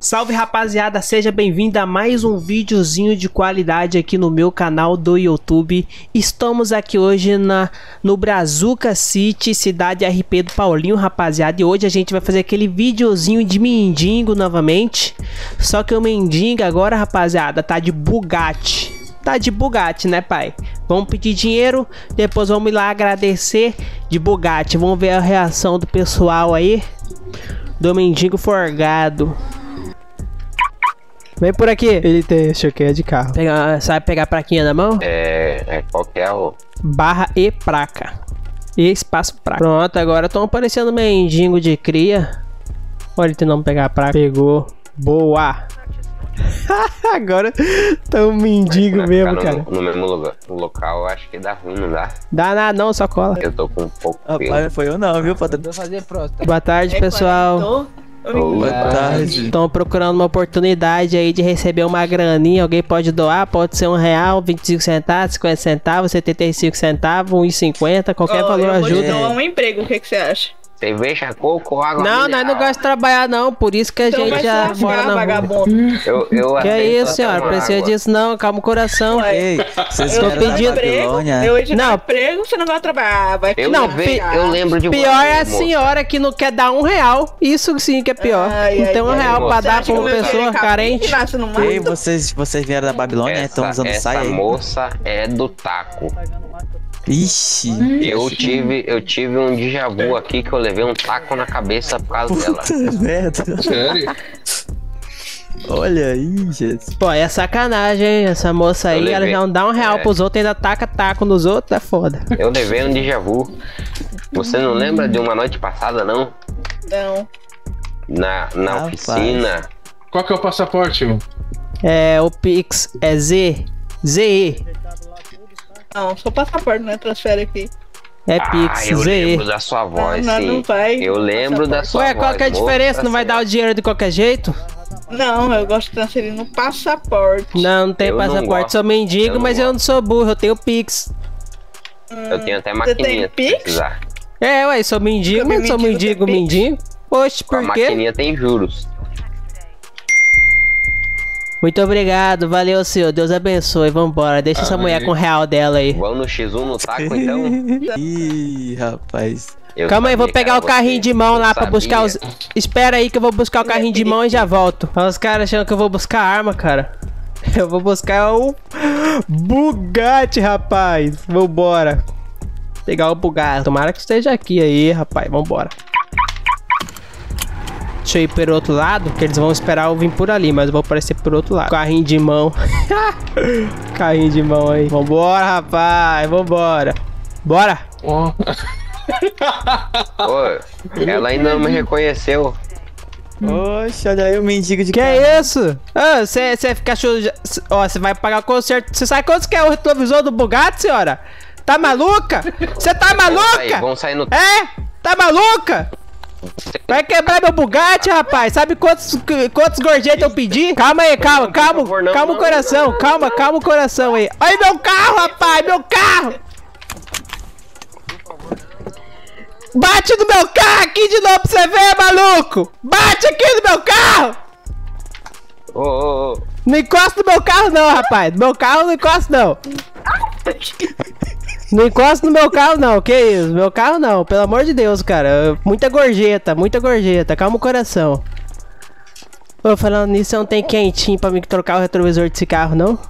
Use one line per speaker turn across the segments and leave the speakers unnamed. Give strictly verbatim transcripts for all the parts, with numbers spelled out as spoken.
Salve rapaziada, seja bem-vindo a mais um videozinho de qualidade aqui no meu canal do YouTube. Estamos aqui hoje na, no Brazuca City, cidade R P do Paulinho, rapaziada. E hoje a gente vai fazer aquele videozinho de mendigo novamente. Só que o mendigo agora, rapaziada, tá de Bugatti. Tá de Bugatti, né, pai? Vamos pedir dinheiro, depois vamos ir lá agradecer de Bugatti. Vamos ver a reação do pessoal aí, do mendigo forgado. Vem por aqui. Ele tem choqueia de carro. Pega, sabe pegar a plaquinha na mão?
É, é qual que é o...
Barra e placa. E espaço placa. Pronto, agora estão aparecendo mendigo de cria. Olha, ele não pegar a placa. Pegou. Boa. Agora tá um mendigo mesmo,
no,
cara.
No mesmo lugar, no local, eu acho que dá ruim, não dá?
Dá nada não, só cola.
Eu tô com um pouco de
Rapaz, não foi eu não, viu? Pra tentar fazer próstata.
Boa tarde, pessoal.
Boa tarde.
Estão procurando uma oportunidade aí de receber uma graninha. Alguém pode doar, pode ser um real, vinte e cinco centavos, cinquenta centavos, setenta e cinco centavos, um e cinquenta, qualquer
oh,
valor
eu
ajuda.
Vou te dar um emprego, o que, que você acha?
Cerveja, coco ou água
Não,
mineral?
nós não gostamos de trabalhar não, por isso que a
então
gente já mora na rua.
Eu, eu
Que é isso, senhora, precisa
água.
disso não, calma o coração.
Ei, vocês
eu
vieram
tô
da
pedindo-
Babilônia?
Eu te
Não.
não. emprego, você não vai trabalhar. Vai
Eu,
Não,
levei-
pi-
eu lembro de
Pior é a
moça.
senhora que não quer dar um real. Isso sim que é pior.
Ai,
Não
ai,
tem um
ai,
real pra
moça.
dar pra uma pessoa carente.
Ei, vocês, vocês vieram da Babilônia? Estão
Essa,
usando
essa
saia aí?
moça é do taco.
Ixi.
Eu tive, eu tive um déjà vu aqui que eu levei um taco na cabeça por causa dela.
Puta merda.
Sério?
Olha aí, Jesus.
Pô, é sacanagem, hein? Essa moça aí,
Eu
ela
levei-
já não dá um real
é.
pros outros, ainda taca taco nos outros, é foda.
Eu levei um déjà vu. Você não lembra de uma noite passada, não?
Não.
Na, na
Rapaz.
oficina.
Qual que é o passaporte, irmão?
É, o Pix é Z. Z E.
Não, só passaporte, não é transfere aqui.
É
Ah,
Pix,
eu
Z E.
lembro da sua voz,
não,
sim.
não vai.
Eu lembro da sua
Ué,
voz.
qual que é a diferença? Não vai dar o dinheiro de qualquer jeito?
Não, eu gosto de transferir no passaporte.
Não, não tem
Eu não
passaporte.
gosto.
Sou mendigo,
Eu não
mas eu
gosto.
não sou burro, eu tenho Pix.
Eu tenho até
Você
maquininha
tem
se
Pix?
precisar.
É, ué, sou mendigo,
Porque
mas sou
mendigo
mendigo,
tem Pix?
mendigo. Oxe,
Com a
por quê?
maquininha tem juros.
Muito obrigado, valeu, senhor. Deus abençoe. Vambora, deixa essa
Amém.
mulher com o real dela aí.
Vamos no X um no taco, então?
Ih, rapaz.
Eu
Calma aí, vou
sabia,
pegar
cara,
o carrinho
você-
de mão lá
eu
pra buscar os...
sabia.
Espera aí que eu vou buscar o carrinho de mão e já volto. Olha os caras achando que eu vou buscar arma, cara. Eu vou buscar o Bugatti, rapaz. Vambora. Pegar o Bugatti. Tomara que esteja aqui aí, rapaz. Vambora. Deixa eu ir pelo outro lado, que eles vão esperar eu vir por ali, mas eu vou aparecer por outro lado. Carrinho de mão. Carrinho de mão aí. Vambora, rapaz. Vambora. Bora.
Ó.
Pô, ela ainda não me reconheceu.
Oxe, olha aí o mendigo de
Que
carro.
é isso? Ah, você fica achando... Ó, você vai pagar o conserto. Você sabe quanto que é o retrovisor do Bugatti, senhora? Tá maluca? Você tá
Vamos sair,
maluca?
vamos sair no...
É? Tá maluca? Vai quebrar meu Bugatti, rapaz. Sabe quantos, quantos gorjetas eu pedi? Calma aí, calma,
Por
calma.
favor, não,
Calma o
não,
coração,
não.
calma, calma o coração aí. Olha meu carro, rapaz, meu carro. Bate no meu carro aqui de novo pra você ver, maluco. Bate aqui no meu carro.
Ô, ô, ô.
Não encosta no meu carro não, rapaz. No meu carro não encosta não. Não encosta no meu carro não, que isso? Meu carro não, pelo amor de Deus, cara. Muita gorjeta, muita gorjeta. Calma o coração. Ô, falando nisso, você não tem quentinho pra mim trocar o retrovisor desse carro, não?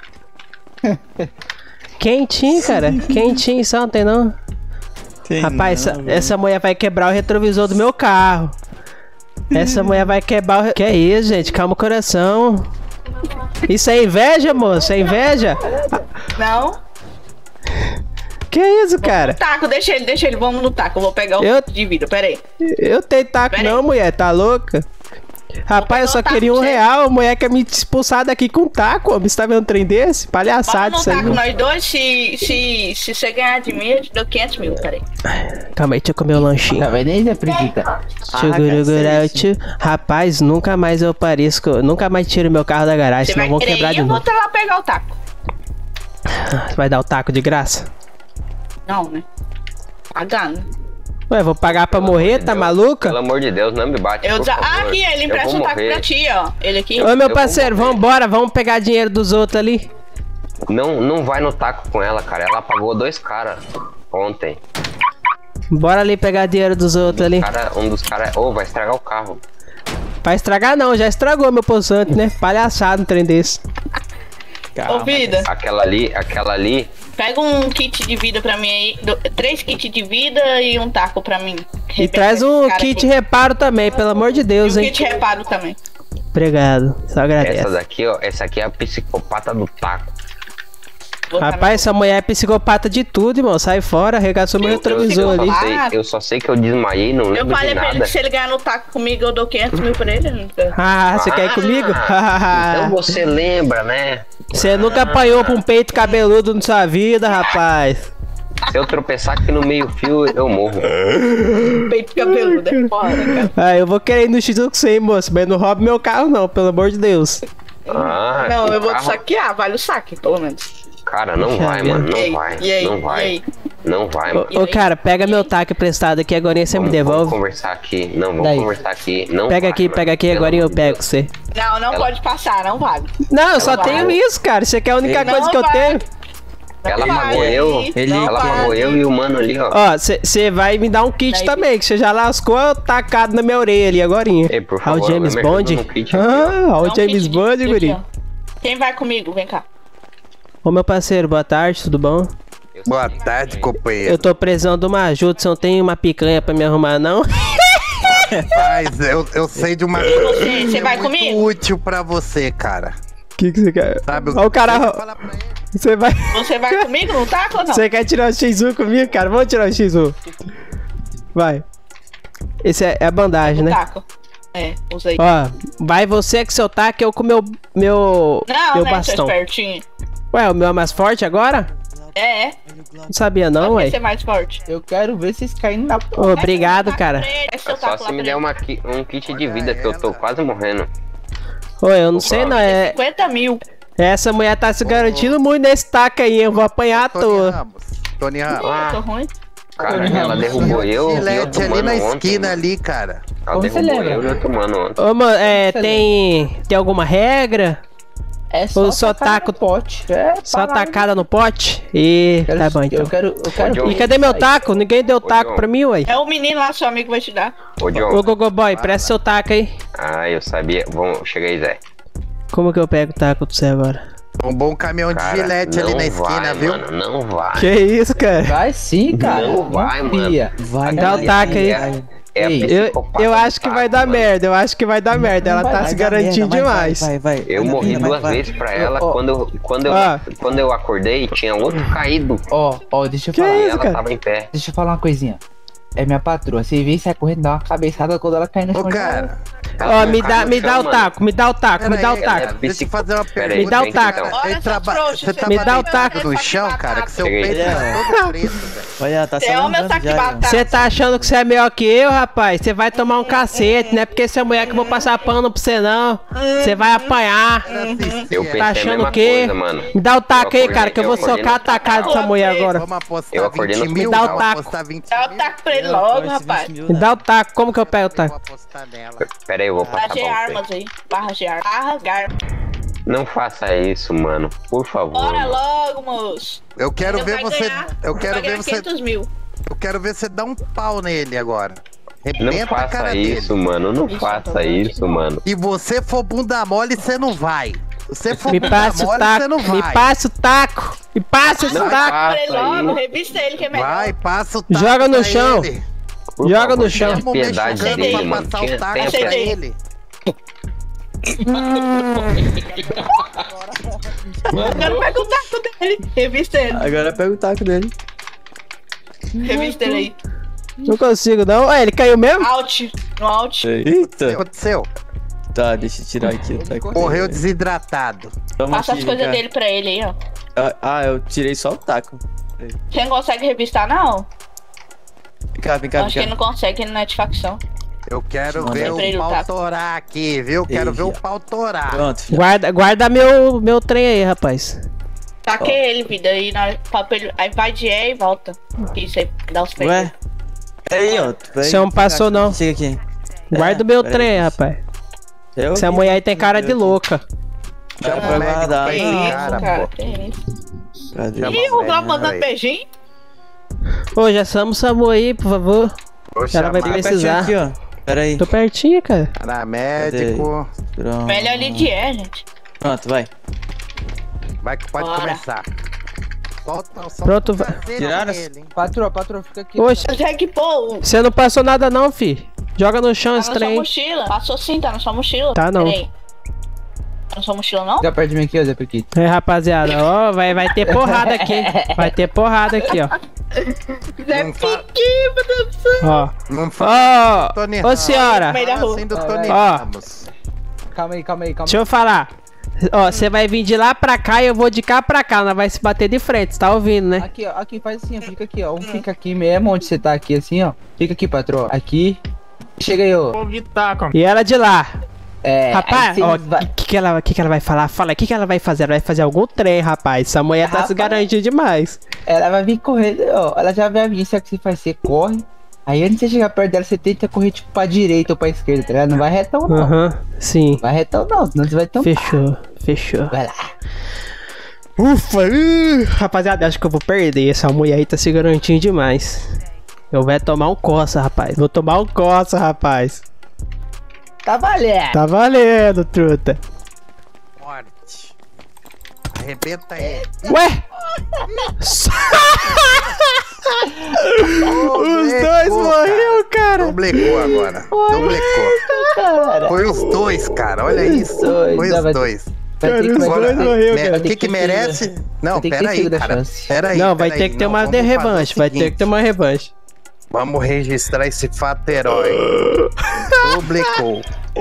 Quentinho, cara. Quentinho só, não tem não?
Tem
Rapaz,
não,
essa,
velho.
essa mulher vai quebrar o retrovisor do meu carro. Essa mulher vai quebrar o... re- Que é isso, gente? Calma o coração. Isso é inveja, moço? É inveja?
Não.
Que isso, cara?
Taco, deixa ele, deixa ele, vamos no taco. Eu vou pegar o
Eu-
de vidro, pera aí.
Eu tenho taco
Pera
não,
aí.
mulher, tá louca? Rapaz, eu só
pegar o taco,
queria um
gente.
real, a mulher quer me expulsar daqui com taco, homem. Você tá vendo um trem desse? Palhaçada
Vamos
isso
no
aí.
taco,
mano.
nós dois. Se, se, se você ganhar de mim, eu te dou quinhentos mil, pera aí.
Calma aí, deixa eu comer o lanchinho.
Tá vendo aí, Zé Preguiça?
Ah,
Tchugurugurau-tchu. Rapaz, nunca mais eu pareço, nunca mais tiro meu carro da garagem,
Você
senão
vai
vão
querer
quebrar
ir,
de
eu vou
novo.
até lá pegar o taco.
Vai dar o taco de graça?
Não, né? Pagar, né?
Ué, vou pagar pra
Pelo
morrer,
amor de
tá
Deus,
maluca?
Pelo amor de Deus, não me bate.
Eu
por
já...
favor.
Ah, aqui, ele
Eu
empresta
vou
um taco
morrer.
pra ti, ó. Ele aqui.
Ô, meu
vou
parceiro,
morrer.
vambora, vamos pegar dinheiro dos outros ali.
Não, não vai no taco com ela, cara. Ela pagou dois caras ontem.
Bora ali pegar dinheiro dos outros ali.
Cara, um dos caras. Ô, vai estragar o carro.
Vai estragar não, já estragou meu poçante, né? Palhaçada um trem desse.
Ô, vida,
Aquela ali, aquela ali.
pega um kit de vida pra mim aí. do- Três kits de vida e um taco pra mim.
E traz um kit reparo também, pelo amor de Deus,
E um
hein?
kit reparo também.
Obrigado, só
Essa
agradeço.
daqui, ó. Essa aqui é a psicopata do taco.
Rapaz, essa mulher é psicopata de tudo, irmão. Sai fora, arregaçou meu
Eu, eu,
retrovisor
só
ali.
sei, eu só sei que eu desmaiei, não
Eu
lembro de
falei pra ele
nada.
que se ele ganhar no taco comigo, eu dou quinhentos mil pra ele.
Ah, você quer ir comigo?
Então você lembra, né?
Você nunca apanhou pra um peito cabeludo na sua vida, rapaz.
Se eu tropeçar aqui no meio fio, eu morro.
Peito cabeludo, é foda, cara.
Ah, eu vou querer ir no X um com você, hein, moço. Mas não roube meu carro, não, pelo amor de Deus.
Ah,
Não,
o
eu vou te
carro-
saquear, vale o saque, pelo menos.
Cara, não vai,
E
mano.
E aí?
Não vai.
E aí?
Não
E
vai.
aí?
Não vai, mano.
Ô, ô, cara, pega meu taco emprestado aqui agora e você me
Vamos, vamos
devolve.
conversar aqui. Não, vamos
Daí.
conversar aqui. Não
Pega
vai,
aqui,
mano.
pega aqui
Pelo
agora e eu
amor de
pego
Deus.
você.
Não, não
Ela-
pode passar, não vale.
Não, eu só
Ela
tenho
vai.
isso, cara. Isso aqui é a única
Não
coisa que eu
vai.
tenho.
Ela
Não
pagou
vai.
eu.
Ele
Ela
quer.
pagou eu e o mano ali, ó.
Ó, você vai me dar um kit
Daí-
também, que você já lascou tacado na minha orelha ali agorinha.
Ei, por
Ah,
favor,
o James
me ajuda
Bond.
no kit aqui, ó.
Ah, ó,
Dá
o
um
James
kit de-
Bond,
de-
guri.
ó. Quem vai comigo? Vem cá.
Ô, meu parceiro, boa tarde, tudo bom?
Boa tarde, companheiro.
Eu tô precisando de uma ajuda, você não tem uma picanha pra me arrumar, não?
Mas eu, eu sei de uma
E você, você vai
muito
comigo?
útil pra você, cara.
O que que você quer?
Sabe
Ó, o cara,
Deixa eu falar pra ele.
você vai...
Você vai comigo no taco ou não?
Você quer tirar o X um comigo, cara? Vamos tirar o X um. Vai. Esse é, é a bandagem,
No
né?
taco. É, usei.
Ó, vai você com seu taco, eu com meu, meu,
Não,
meu
né, seu
bastão.
espertinho.
Ué, o meu é mais forte agora?
É, é.
Não sabia não,
Vai
ué.
ser mais forte.
Eu quero ver vocês caindo na
Ô, obrigado, cara.
É
É só se me der uma, ki- um kit de vida, que eu tô quase morrendo.
Ô, eu não sei não, é...
cinquenta mil.
Essa mulher tá se garantindo muito nesse taco aí, eu vou apanhar à
Tony
toa.
Ramos. Tony Ramos.
Ah,
Eu tô ruim.
cara, ela derrubou eu e
Gillette
outro
ali
mano
na
ontem,
esquina
mano.
ali, cara.
Ela
Como você
derrubou
lembra?
eu e outro mano ontem.
Ô, mano, é, tem... Tem alguma regra?
É
Ou só
tacar
taco-
no pote. É,
Só
parada.
tacada no pote? E...
Eu quero-
Tá bom, então.
Eu quero, eu quero
Ô,
E cadê meu taco? Ninguém deu taco
John.
pra mim, ué.
É o menino lá, seu amigo vai te dar.
Ô,
Ô,
John.
Gogo Boy, presta seu taco aí.
Ah, eu sabia. Vamos, chega aí, Zé.
Como que eu pego o taco do você agora?
Um bom caminhão de
Cara,
Gillette ali
não
na esquina,
vai,
viu?
Mano, não vai.
Que isso, cara?
Vai sim, cara.
Não vai, mano.
confia. Vai,
Dá o
vai,
taco
vai,
aí.
vai.
É a
Ei,
Eu,
psicopata
eu
do
acho que
taco,
vai dar
mano.
merda, eu acho que vai dar merda. Ela
Vai,
tá
vai
se
dar
garantindo
merda, vai,
demais.
Vai, vai, vai,
Eu
vai,
morri
vai,
duas
vai.
vezes pra ela.
Ó,
Quando, eu, quando, eu,
Ah.
quando eu acordei, tinha outro caído.
Ó, ó, deixa eu
Que
falar.
E
isso,
ela
cara?
tava em pé.
Deixa eu falar uma coisinha. É minha patroa. Você vê, sai correndo, dá uma cabeçada quando ela cai no
Ô,
chão.
cara.
Ó, me dá,
Caiu no
me dá
chão,
o
mano.
taco, me dá o taco, me
Pera
dá o
aí,
taco.
cara, deixa eu fazer uma
Pera
pergunta.
aí,
Me dá o
vem
taco.
então.
Olha,
Ele
seu
traba...
trouxa,
Você
você
tava
Me dá o
deitado
taco.
no chão, cara, que seu
Chega aí.
peito tá todo preto, velho.
Olha, tá
Você é o meu saco de batata.
Você tá achando que você é melhor que eu, rapaz? Você vai tomar um cacete, não é porque você é mulher que eu vou passar pano pra você, não. Você vai apanhar.
Eu pensei
Tá
a
achando
mesma
o quê?
coisa, mano.
Me dá o taco
Eu
aí, cara, que eu vou
acordei- eu
socar a
acordei no
tacada dessa mulher agora.
Vamos apostar
Eu acordei
vinte
no
mil,
Me dá o
vamos
taco.
apostar vinte
Dá o
mil.
taco pra ele logo, rapaz.
Me dá o taco, como que eu pego o taco?
Vou apostar nela.
Pera aí, eu vou
Barra
passar
de
pra você.
armas aí. Barra de armas. Barra de armas.
Não faça isso, mano. Por favor.
Bora
mano.
logo, moço.
Eu quero
Ainda
ver
vai
você.
ganhar-
Eu
vai
quero ver
ganhar
você.
quinhentos mil.
Eu quero ver você dar um pau nele agora.
Não
Arrebenta a
faça
cara
isso,
dele.
mano. Não
Isso,
faça
tá bom.
isso, mano.
Se você for bunda mole, você não vai. Se você for
Me
bunda
passe o
mole, você
taco,
não
me
vai.
passe o taco. Me passe esse
Não
taco.
Pra ele
faça
logo,
isso.
revista ele que é melhor.
Vai, passa o taco
Joga no
pra
chão.
ele.
Por
Joga
favor,
no chão.
tenha
Vamos
piedade
mexer
dele,
pra
mano.
passar
Tenha,
o taco
tenha
pra
piedade.
ele.
Agora pega o taco dele. Revista ele.
Agora pega o taco dele.
Revista ele aí.
Não consigo, não. Ué, ele caiu mesmo?
Out. No out.
O que
Eita.
aconteceu?
Tá, deixa eu tirar aqui o taco.
Morreu desidratado.
Toma
Passa
aqui,
as
vem
coisas
cá.
dele pra ele aí, ó.
Ah, Ah, eu tirei só o taco.
Você não consegue revistar, não?
Vem cá, vem cá,
Acho que
vem
ele não
cá.
consegue, ele não é de facção.
Eu quero
Manda
ver
pra ele
o
o
pau
taco.
torar aqui, viu? Quero
Ei,
ver o
já.
pau torar.
Pronto, filho.
Guarda, guarda meu, meu trem aí, rapaz.
Taquei ele, vida. Aí, na hora, pra ele- aí vai de E e volta. Isso aí, dá os peitos.
Ué?
Aí, ó.
Você não passou, não.
Chega aqui.
Guarda o
É,
meu
peraí.
trem, rapaz.
Eu
Essa
vi.
mulher aí tem cara de louca.
Já
Chama
foi
o médico
guardado.
pra
Que
esse
isso,
cara,
cara?
pô.
Que isso?
Cadê?
Chama
Ih,
o
o Val
médico
mandando
aí.
beijinho.
Ô, já chama o Samu aí, por favor.
Vou
Ela vai
chamar.
precisar.
Aqui, ó. Pera aí.
Tô pertinho, cara.
Cara, médico.
Pronto.
Melhor ali de é, gente.
Pronto, vai.
Vai que pode
Bora.
começar. Solta, solta
Pronto,
o
vai.
traseiro
Tiraram?
dele, hein?
Patroa, patroa, fica aqui.
Oxe,
Jack Paul.
você não passou nada não, fi. Joga no chão
Tá
esse
na sua
trem.
mochila. Passou sim, tá na sua mochila.
Tá, não.
Peraí. Tá na sua mochila, não?
Fica perto de mim aqui, ó, Zé Priquito.
É, rapaziada, ó, vai, vai ter porrada aqui. Vai ter porrada aqui, ó.
Zé
Não fa-
Piqui, meu Deus do céu.
Ó.
Não fala
Ó,
Tony
ô
Ramos.
senhora,
Meio da rua.
assim do
Vai,
Tony
vai.
Ramos.
Calma aí, calma aí, calma
deixa eu falar. Ó, você vai vir de lá pra cá e eu vou de cá pra cá. Nós vai se bater de frente, tá ouvindo, né?
Aqui, ó, aqui, faz assim, ó, fica aqui, ó. Um fica aqui mesmo, onde você tá aqui, assim, ó. Fica aqui, patroa. Aqui. Chega aí, ó.
E ela de lá.
É,
Rapaz,
aí
ó,
vocês vai-
o que, que, ela, que, que ela vai falar? Fala, o que, que ela vai fazer? Ela vai fazer algum trem, rapaz. Essa mulher tá se
Rapaz.
garantindo demais.
ela vai vir correndo, ó. Ela já vai vir, sabe o que você faz? Você corre. Aí antes de você chegar perto dela, você tenta correr tipo pra direita ou pra esquerda, tá ligado? Não vai retão, não.
Aham, sim.
Vai retão, não, senão você vai tombar.
Fechou, fechou.
Vai lá.
Ufa, uh, rapaziada, acho que eu vou perder. Essa mulher aí tá se garantindo demais. Eu vou tomar um coça, rapaz. Vou tomar um coça, rapaz.
Tá valendo.
Tá valendo, truta.
Morte. Arrebenta ele.
Ué? Os dois morreram, cara.
Doblecou agora. Doblecou.
Cara.
Foi os dois, cara. Olha isso.
dois,
Foi
não,
os
vai-
dois.
Vai ter que-
Os
vai
Agora,
dois
ter-
morreu,
me-
cara.
o que que merece? Não,
vai ter que ter
pera aí,
segunda
cara.
chance.
Pera aí,
Não, vai
pera
ter
aí.
que ter
Não,
uma
vamos fazer o
revanche. Vai ter que
seguinte.
ter uma revanche.
Vamos registrar esse fato herói. Doblecou.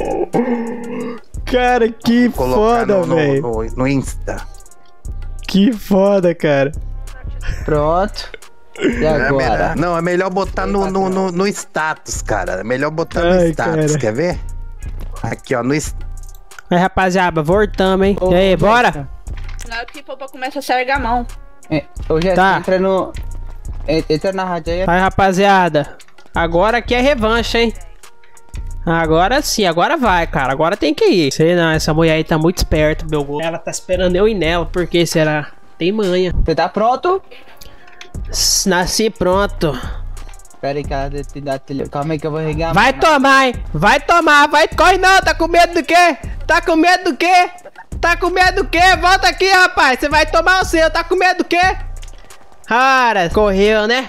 Cara, que
Colocar
foda,
no, no,
velho.
no, no Insta.
Que foda, cara.
Pronto. E
É
agora?
melhor- não, é melhor botar no, no, no, no status, cara. É melhor botar no
Ai,
status,
cara.
quer ver? Aqui, ó, no status.
Aí, rapaziada, voltamos, hein?
Ô,
E aí,
ô,
bora?
Jéssica,
Na hora que for pra começar a sergar a mão.
é, Ô, Jéssica,
Tá.
entra no... en- Entra na rádio aí.
Aí, rapaziada. Agora aqui é revanche, hein? Agora sim, agora vai, cara. Agora tem que ir. Sei não, essa mulher aí tá muito esperta, meu gol. Ela tá esperando eu ir nela, porque será? Tem manha.
Você tá pronto?
S- Nasci pronto.
Pera aí, cara. de- de- de- Calma aí que eu vou regar. a
Vai
mão.
tomar, hein? Vai tomar, vai. Corre não, tá com medo do quê? Tá com medo do quê? Tá com medo do quê? Volta aqui, rapaz. Você vai tomar o seu. Tá com medo do quê? Cara, correu, né?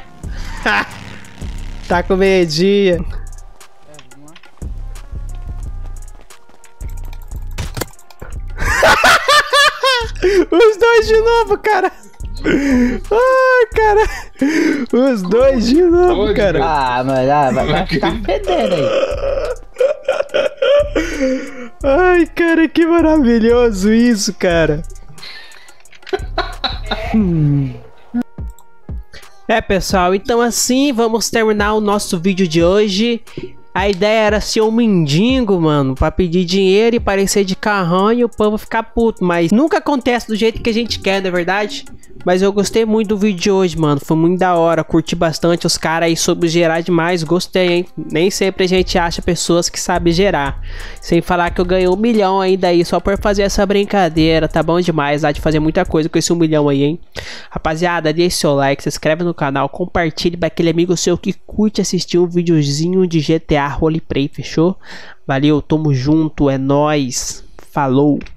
Tá com medinho. Os dois de novo, cara. Ai, cara. Os dois de novo,
Onde,
cara.
Ah, mas ah, vai, vai ficar fedendo aí.
Ai, cara, que maravilhoso isso, cara. É, pessoal, então assim vamos terminar o nosso vídeo de hoje. A ideia era ser um mendigo, mano, pra pedir dinheiro e parecer de carrão e o povo ficar puto. Mas nunca acontece do jeito que a gente quer, não é verdade? Mas eu gostei muito do vídeo de hoje, mano. Foi muito da hora, curti bastante. Os caras aí soube gerar demais, gostei, hein? Nem sempre a gente acha pessoas que sabem gerar. Sem falar que eu ganhei um milhão ainda aí só por fazer essa brincadeira. Tá bom demais, dá de fazer muita coisa com esse um milhão aí, hein? Rapaziada, deixe seu like, se inscreve no canal, compartilhe pra aquele amigo seu que curte assistir um videozinho de G T A Roleplay, fechou? Valeu, tamo junto, é nóis, falou!